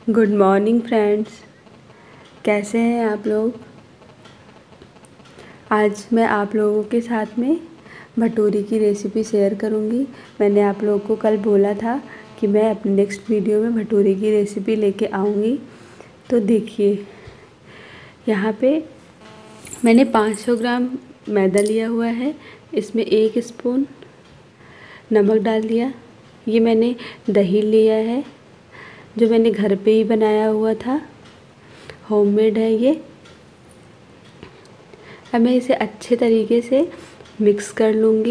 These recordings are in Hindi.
गुड मॉर्निंग फ्रेंड्स, कैसे हैं आप लोग। आज मैं आप लोगों के साथ में भटूरे की रेसिपी शेयर करूंगी। मैंने आप लोगों को कल बोला था कि मैं अपने नेक्स्ट वीडियो में भटूरे की रेसिपी लेके आऊंगी। तो देखिए, यहाँ पे मैंने 500 ग्राम मैदा लिया हुआ है। इसमें 1 स्पून नमक डाल दिया। ये मैंने दही लिया है जो मैंने घर पे ही बनाया हुआ था, होममेड है ये। अब मैं इसे अच्छे तरीके से मिक्स कर लूँगी।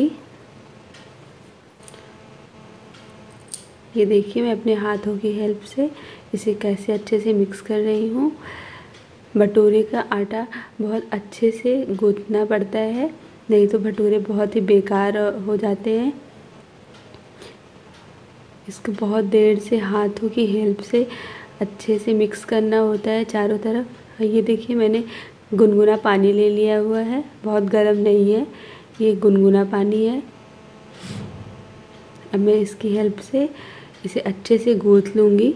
ये देखिए, मैं अपने हाथों की हेल्प से इसे कैसे अच्छे से मिक्स कर रही हूँ। भटूरे का आटा बहुत अच्छे से गूँथना पड़ता है, नहीं तो भटूरे बहुत ही बेकार हो जाते हैं। इसको बहुत देर से हाथों की हेल्प से अच्छे से मिक्स करना होता है चारों तरफ। ये देखिए, मैंने गुनगुना पानी ले लिया हुआ है, बहुत गर्म नहीं है, ये गुनगुना पानी है। अब मैं इसकी हेल्प से इसे अच्छे से गूँथ लूँगी।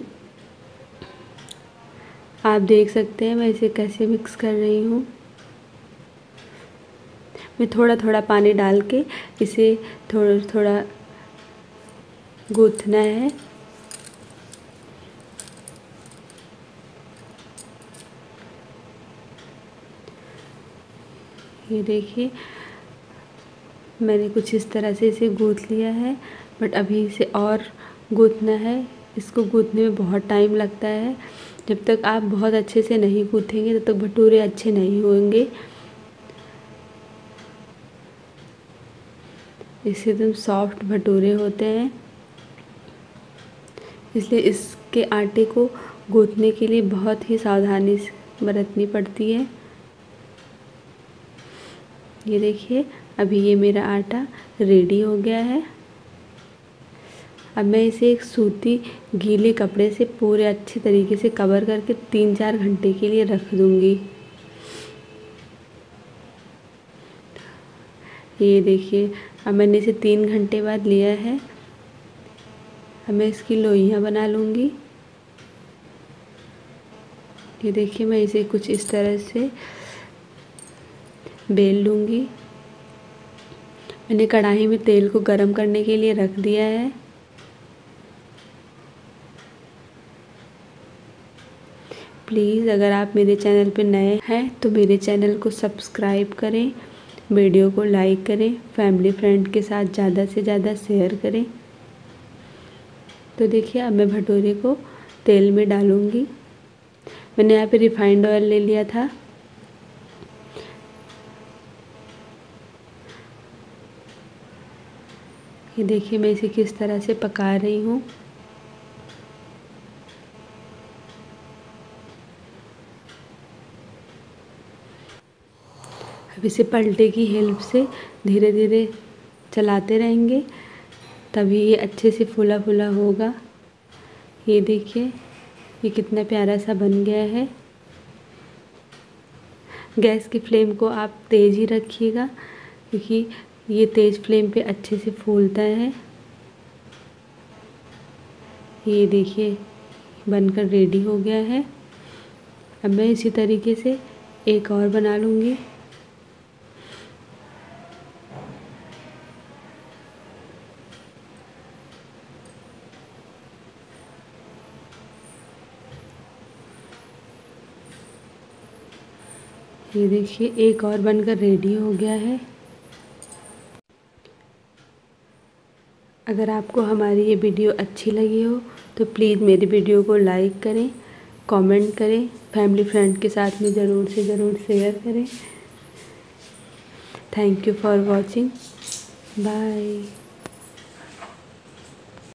आप देख सकते हैं मैं इसे कैसे मिक्स कर रही हूँ। मैं थोड़ा थोड़ा पानी डाल के इसे थोड़ा थोड़ा गूँथना है। ये देखिए, मैंने कुछ इस तरह से इसे गूँथ लिया है, बट अभी इसे और गूँथना है। इसको गूँथने में बहुत टाइम लगता है। जब तक आप बहुत अच्छे से नहीं गूँथेंगे तब तक भटूरे अच्छे नहीं होंगे। इससे एकदम सॉफ्ट भटूरे होते हैं, इसलिए इसके आटे को गूँथने के लिए बहुत ही सावधानी बरतनी पड़ती है। ये देखिए, अभी ये मेरा आटा रेडी हो गया है। अब मैं इसे एक सूती गीले कपड़े से पूरे अच्छे तरीके से कवर करके 3-4 घंटे के लिए रख दूँगी। ये देखिए, अब मैंने इसे 3 घंटे बाद लिया है। अब मैं इसकी लोइयाँ बना लूँगी। ये देखिए, मैं इसे कुछ इस तरह से बेल लूँगी। मैंने कढ़ाई में तेल को गरम करने के लिए रख दिया है। प्लीज़ अगर आप मेरे चैनल पर नए हैं तो मेरे चैनल को सब्सक्राइब करें, वीडियो को लाइक करें, फैमिली फ्रेंड के साथ ज़्यादा से ज़्यादा शेयर करें। तो देखिए, अब मैं भटूरे को तेल में डालूँगी। मैंने यहाँ पे रिफाइंड ऑयल ले लिया था। ये देखिए, मैं इसे किस तरह से पका रही हूँ। अब इसे पलटे की हेल्प से धीरे धीरे चलाते रहेंगे, तभी ये अच्छे से फूला फूला होगा। ये देखिए, ये कितना प्यारा सा बन गया है। गैस की फ्लेम को आप तेज़ ही रखिएगा, क्योंकि ये तेज़ फ्लेम पे अच्छे से फूलता है। ये देखिए, बनकर रेडी हो गया है। अब मैं इसी तरीके से एक और बना लूँगी। ये देखिए, एक और बनकर रेडी हो गया है। अगर आपको हमारी ये वीडियो अच्छी लगी हो तो प्लीज़ मेरी वीडियो को लाइक करें, कमेंट करें, फैमिली फ्रेंड के साथ में ज़रूर से ज़रूर शेयर करें। Thank you for watching. Bye.